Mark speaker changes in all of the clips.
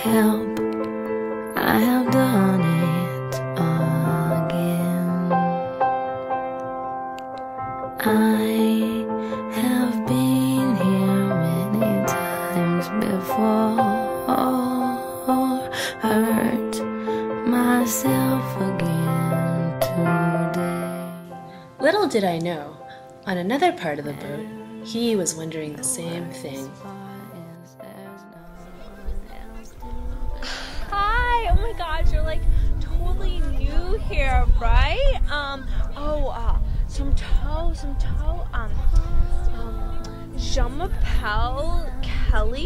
Speaker 1: help, I have done it again. I have been here many times before, hurt myself again today.
Speaker 2: Little did I know, on another part of the boat, he was wondering the same thing.
Speaker 3: Hi! Oh my gosh, you're like totally new here, right? Some toe, Jean-Michel Kelly?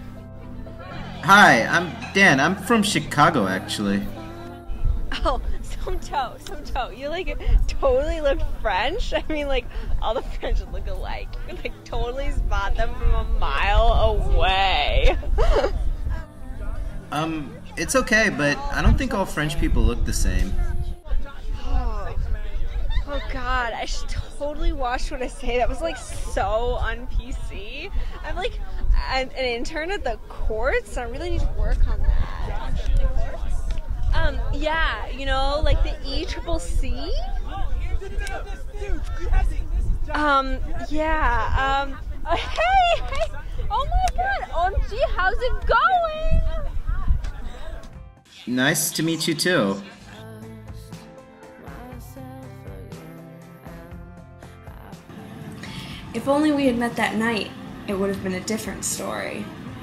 Speaker 4: Hi, I'm Dan. I'm from Chicago, actually.
Speaker 3: Oh, some toe. You like totally look French. I mean, like all the French look alike. You can like totally spot them from a mile away.
Speaker 4: It's okay, but I don't think all French people look the same.
Speaker 3: Oh God, I should totally watch what I say. That was like so un-PC. I'm like an intern at the courts. I really need to work on that. Yeah, you know, like the ECCC. Hey, oh my God, OMG, how's it going?
Speaker 4: Nice to meet you too.
Speaker 5: If only we had met that night, it would have been a different story.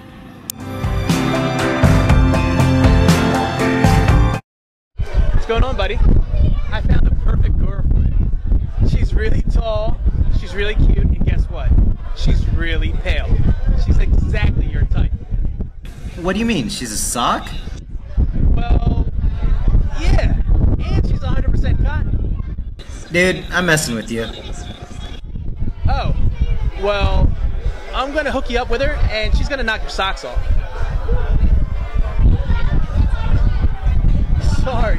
Speaker 6: What's going on, buddy? I found the perfect girl for you. She's really tall, she's really cute, and guess what? She's really pale. She's exactly your type.
Speaker 4: What do you mean? She's a sock?
Speaker 6: Well, yeah, and she's 100% cotton.
Speaker 4: Dude, I'm messing with you.
Speaker 6: Oh, well, I'm gonna hook you up with her, and she's gonna knock your socks off. Sorry.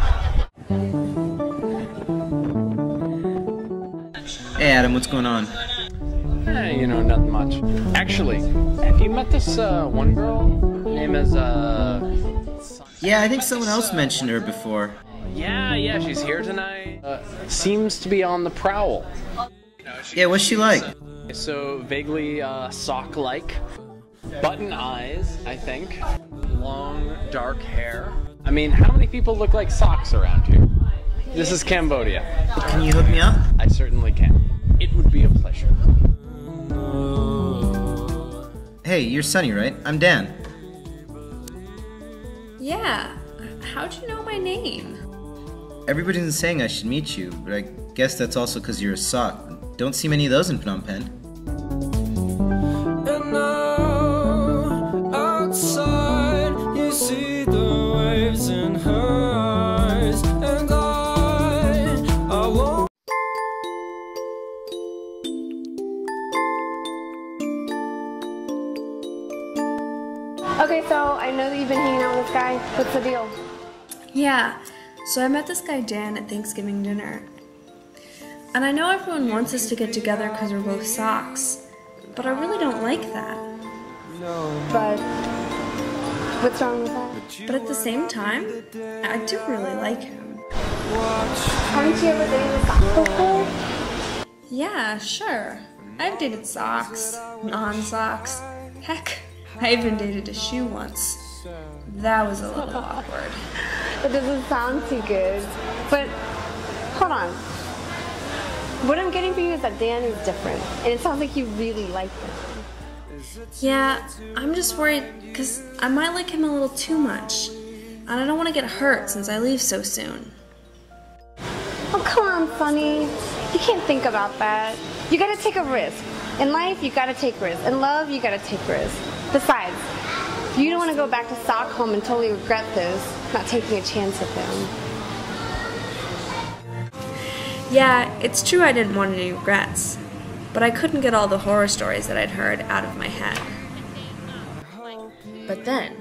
Speaker 4: Hey Adam, what's going on?
Speaker 7: You know, nothing much. Actually, have you met this one girl? Her name is
Speaker 4: Yeah, I think someone else mentioned her before.
Speaker 7: Yeah, she's here tonight. Seems to be on the prowl.
Speaker 4: Yeah, what's she like?
Speaker 7: So vaguely sock-like, button eyes, I think. Long, dark hair. I mean, how many people look like socks around here? This is Cambodia.
Speaker 4: Can you hook me up?
Speaker 7: I certainly can. It would be a pleasure.
Speaker 4: Hey, you're Sunny, right? I'm Dan.
Speaker 5: Yeah, how'd you know my name?
Speaker 4: Everybody's been saying I should meet you, but I guess that's also because you're a sock. Don't see many of those in Phnom Penh.
Speaker 8: And now, outside, you see the waves in her eyes, and I won't.
Speaker 9: Okay, so I know that you've been hanging out with this guy. What's the deal?
Speaker 5: Yeah, so I met this guy Dan at Thanksgiving dinner. And I know everyone wants us to get together because we're both socks, but I really don't like that.
Speaker 9: But what's wrong with that?
Speaker 5: But at the same time, I do really like him.
Speaker 9: Haven't you ever dated a sock before?
Speaker 5: Yeah, sure. I've dated socks, non-socks. Heck, I even dated a shoe once. That was a little awkward.
Speaker 9: It doesn't sound too good. But hold on. What I'm getting for you is that Dan is different, and it sounds like you really like him.
Speaker 5: Yeah, I'm just worried because I might like him a little too much, and I don't want to get hurt since I leave so soon.
Speaker 9: Oh, come on, Sonny. You can't think about that. You gotta take a risk. In life, you gotta take risks. In love, you gotta take risks. Besides, you don't want to go back to Stockholm and totally regret this, not taking a chance with him.
Speaker 5: Yeah, it's true I didn't want any regrets, but I couldn't get all the horror stories that I'd heard out of my head.
Speaker 2: But then,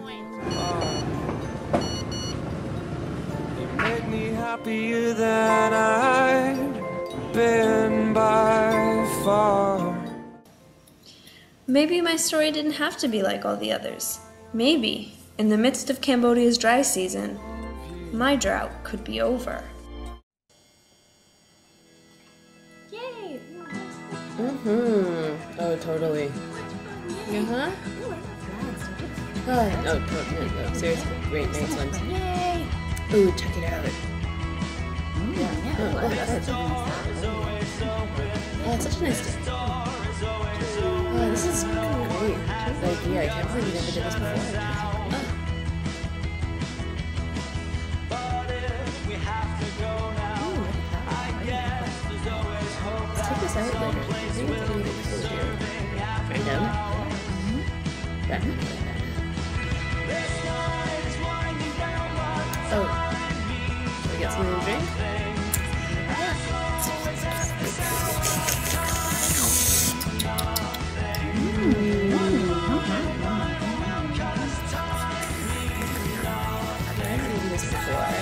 Speaker 8: It made me happier than I'd been by far.
Speaker 5: Maybe my story didn't have to be like all the others. Maybe, In the midst of Cambodia's dry season, my drought could be over.
Speaker 2: Yay! Mm-hmm. Oh, totally. Uh-huh. Oh, no, seriously. Great, nice ones. Yay! Ooh, check it out. Yeah. Oh, it's such a nice day. Oh, this is great. Like, yeah, I can't believe we never did this before. Let's take this out later. I think it's really cool here. Right down. Oh. Should we get something to drink? I've never eaten this before.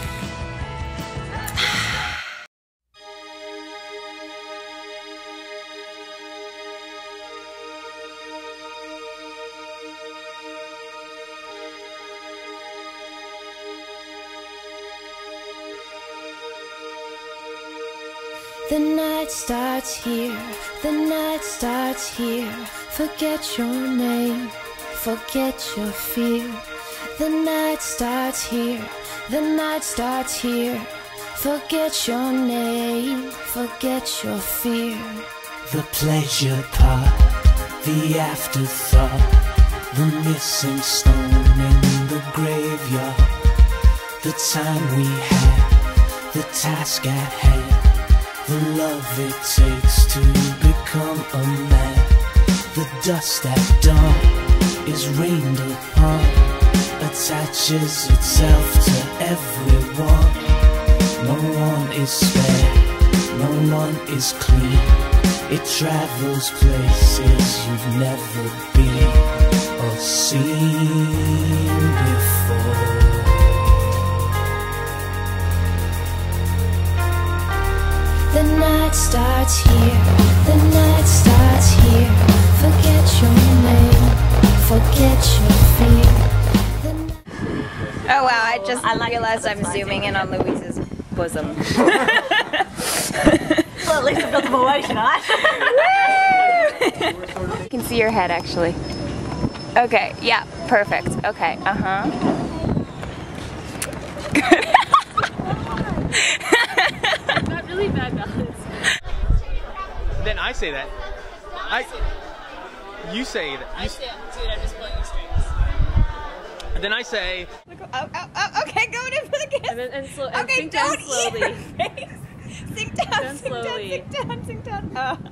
Speaker 1: The night starts here, the night starts here. Forget your name, forget your fear. The night starts here, the night starts here. Forget your name, forget your fear.
Speaker 10: The pleasure part, the afterthought, the missing stone in the graveyard. The time we had, the task at hand. The love it takes to become a man. The dust at dawn is rained upon, attaches itself to everyone. No one is spared, no one is clean. It travels places you've never been or seen before.
Speaker 1: The night starts here, the night starts here. Forget your name, forget your fear.
Speaker 3: Oh wow, I realized I'm zooming in on Louise's bosom.
Speaker 9: Well, at least I built a boy shot.
Speaker 3: You can see your head actually. Okay, yeah, perfect. Okay, Good.
Speaker 2: Not really bad balance.
Speaker 6: Then I say that. You say that.
Speaker 2: I say, dude, I'm just pulling the strings.
Speaker 6: And then I say.
Speaker 3: Okay, going in for the kiss.
Speaker 2: And slow.
Speaker 3: Okay,
Speaker 2: Sink down
Speaker 3: don't
Speaker 2: slowly.
Speaker 3: eat her face. Sink down, sink
Speaker 2: slowly.
Speaker 3: Sink down.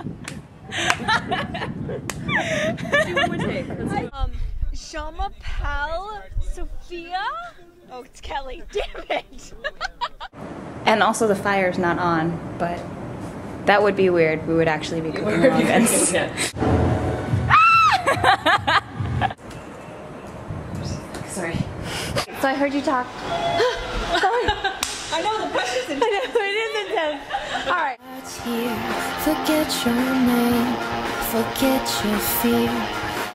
Speaker 2: Let's do one more take.
Speaker 3: Shama Pal Sophia? Oh, it's Kelly. Damn it.
Speaker 11: And also the fire's not on, but that would be weird. We would actually be cooking along this. Sorry.
Speaker 9: So I heard you talk. Sorry.
Speaker 3: I know the pressure's intense.
Speaker 9: I know, it is intense. All right.
Speaker 1: Here, forget your name, forget your fear.